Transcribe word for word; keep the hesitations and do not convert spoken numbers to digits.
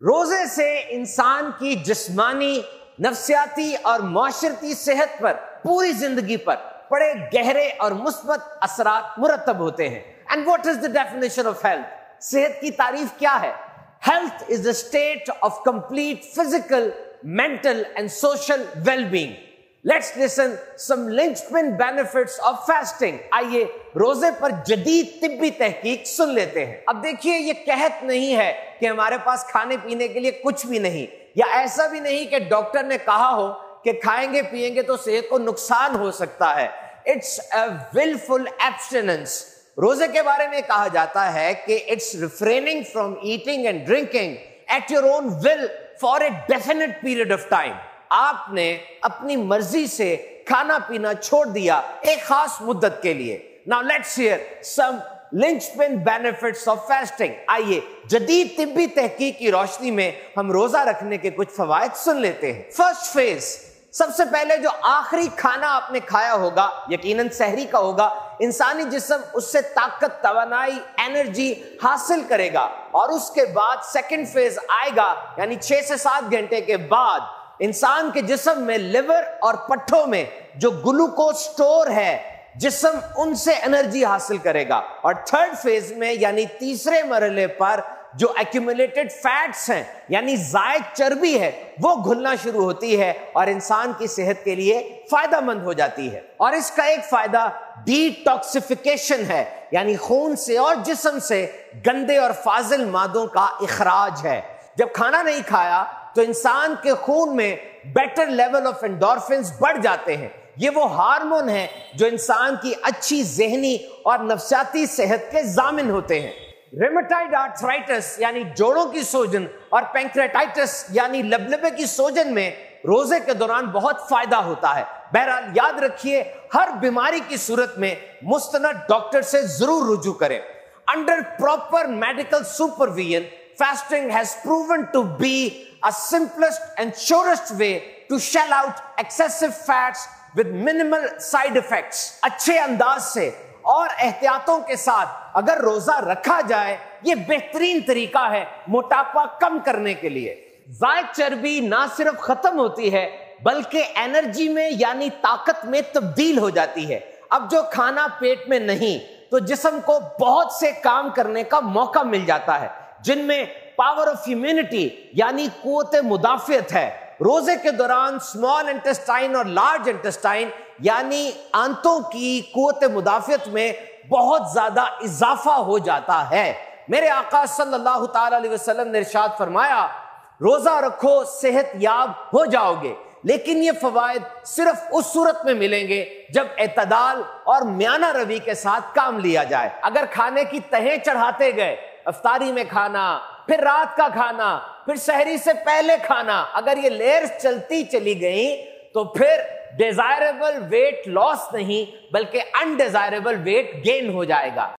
روزے سے انسان کی جسمانی، نفسیاتی اور معاشرتی صحت پر، پوری زندگی پر بڑے گہرے اور مثبت اثرات مرتب ہوتے ہیں۔ And what is the definition of health؟ صحت کی تعریف کیا ہے؟ Health is the state of complete physical, mental and social well-being. Let's listen some linchpin benefits of fasting. آئیے روزے پر جدید طبی تحقیق سن لیتے ہیں۔ اب دیکھیے، یہ قحط نہیں ہے کہ ہمارے پاس کھانے پینے کے لیے کچھ بھی نہیں، یا ایسا بھی نہیں کہ ڈاکٹر نے کہا ہو کہ کھائیں گے پیئیں گے تو صحت کو نقصان ہو سکتا ہے۔ It's a willful abstinence. روزے کے بارے میں کہا جاتا ہے کہ it's refraining from eating and drinking at your own will for a definite period of time. آپ نے اپنی مرضی سے کھانا پینا چھوڑ دیا ایک خاص مدت کے لیے۔ Now let's hear some linchpin benefits of fasting. آئیے جدید طبی تحقیق کی روشنی میں ہم روزہ رکھنے کے کچھ فوائد سن لیتے ہیں۔ فرسٹ فیز، سب سے پہلے جو آخری کھانا آپ نے کھایا ہوگا یقیناً سحری کا ہوگا، انسانی جسم اس سے طاقت، توانائی، انرجی حاصل کرے گا، اور اس کے بعد سیکنڈ فیز آئے گا، یعنی چھ سے سات گھنٹے کے بعد انسان کے جسم میں لیور اور پٹھوں میں جو گلوکوز سٹور ہے، جسم ان سے انرجی حاصل کرے گا، اور تھرڈ فیز میں یعنی تیسرے مرحلے پر جو ایکیومولیٹڈ فیٹس ہیں یعنی زائد چربی ہے وہ گھلنا شروع ہوتی ہے اور انسان کی صحت کے لیے فائدہ مند ہو جاتی ہے۔ اور اس کا ایک فائدہ ڈی ٹاکسیفیکیشن ہے، یعنی خون سے اور جسم سے گندے اور فاضل مادوں کا اخراج ہے۔ جب کھانا نہیں کھایا تو انسان کے خون میں بیٹر لیول آف انڈورفنز بڑھ جاتے ہیں۔ یہ وہ ہارمون ہیں جو انسان کی اچھی ذہنی اور نفسیاتی صحت کے ضامن ہوتے ہیں۔ ریمیٹائڈ آرتھرائٹس یعنی جوڑوں کی سوجن اور پینکریٹائٹس یعنی لبلبے کی سوجن میں روزے کے دوران بہت فائدہ ہوتا ہے۔ بہرحال یاد رکھیے، ہر بیماری کی صورت میں مستند ڈاکٹر سے ضرور رجوع کریں۔ Under proper medical supervision, fasting has proven to be a simplest and surest way to shell out excessive fats with minimal side effects. اچھے انداز سے اور احتیاطوں کے ساتھ اگر روزہ رکھا جائے، یہ بہترین طریقہ ہے موٹاپا کم کرنے کے لیے۔ زائد چربی نہ صرف ختم ہوتی ہے بلکہ انرجی میں یعنی طاقت میں تبدیل ہو جاتی ہے۔ اب جو کھانا پیٹ میں نہیں تو جسم کو بہت سے کام کرنے کا موقع مل جاتا ہے، جن میں پاور آف امیونٹی یعنی قوت مدافعت ہے۔ روزے کے دوران اسمال انٹسٹائن اور لارج انٹسٹائن یعنی آنتوں کی قوت مدافعت میں بہت زیادہ اضافہ ہو جاتا ہے۔ میرے آقا صلی اللہ تعالی علیہ وسلم نے ارشاد فرمایا، روزہ رکھو صحت یاب ہو جاؤ گے، لیکن یہ فوائد صرف اس صورت میں ملیں گے جب اعتدال اور میانہ روی کے ساتھ کام لیا جائے۔ اگر کھانے کی تہیں چڑھاتے گئے، افطاری میں کھانا، پھر رات کا کھانا، پھر سحری سے پہلے کھانا، اگر یہ لیئرز چلتی چلی گئیں تو پھر ڈیزائربل ویٹ لاس نہیں بلکہ انڈیزائربل ویٹ گین ہو جائے گا۔